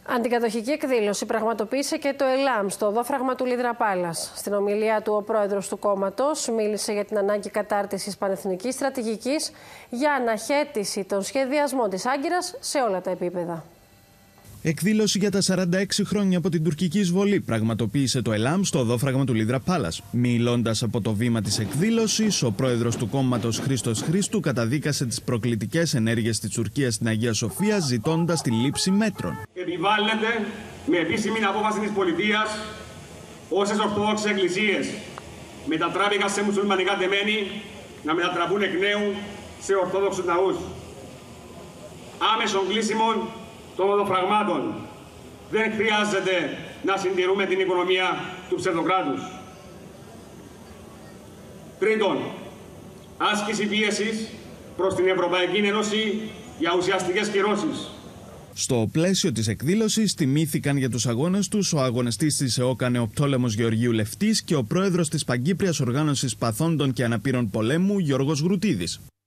Αντικατοχική εκδήλωση πραγματοποίησε και το ΕΛΑΜ στο οδόφραγμα του Λίδρα Πάλας. Στην ομιλία του, ο πρόεδρος του κόμματος μίλησε για την ανάγκη κατάρτισης πανεθνικής στρατηγικής για αναχέτηση των σχεδιασμών της Άγκυρας σε όλα τα επίπεδα. Εκδήλωση για τα 46 χρόνια από την τουρκική εισβολή πραγματοποίησε το ΕΛΑΜ στο οδόφραγμα του Λίδρα Πάλας. Μιλώντας από το βήμα της εκδήλωσης, ο πρόεδρος του κόμματος Χρήστος Χρήστου καταδίκασε τις προκλητικές ενέργειες της Τουρκίας στην Αγία Σοφία, ζητώντας τη λήψη μέτρων. Επιβάλλεται με επίσημη απόφαση της πολιτείας όσες ορθόδοξες εκκλησίες μετατράπηκαν σε μουσουλμανικά τεμένη να μετατραπούν εκ νέου σε ορθόδοξους ναούς. Άμεσον κλείσιμον των οδοφραγμάτων. Δεν χρειάζεται να συντηρούμε την οικονομία του ψευδοκράτους. Τρίτον, άσκηση πίεσης προς την Ευρωπαϊκή Ένωση για ουσιαστικές κυρώσεις. Στο πλαίσιο της εκδήλωσης τιμήθηκαν για τους αγώνες τους ο αγωνιστής της ΕΟΚΑ Νεοπτόλεμος Γεωργίου Λευτής και ο πρόεδρος της Παγκύπριας Οργάνωσης Παθόντων και Αναπήρων Πολέμου Γιώργος Γρουτίδης.